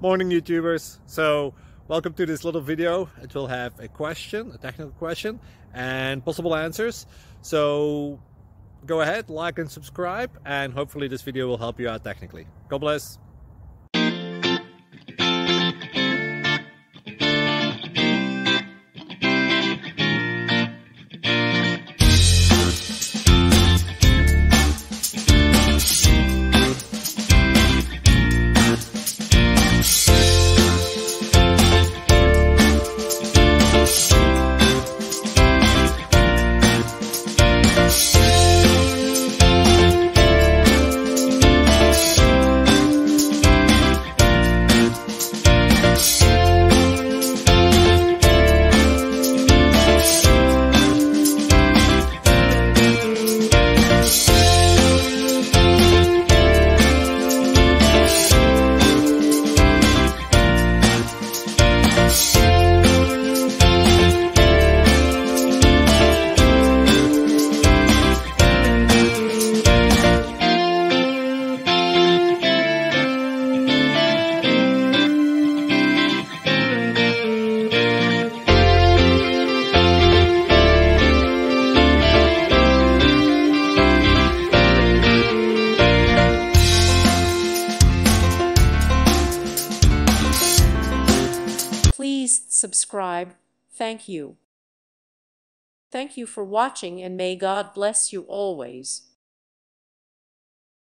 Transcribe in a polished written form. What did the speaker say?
Morning YouTubers. So welcome to this little video. It will have a question, a technical question, and possible answers. So go ahead, like and subscribe, and hopefully this video will help you out technically. God bless. Please subscribe. Thank you. Thank you for watching, and may God bless you always.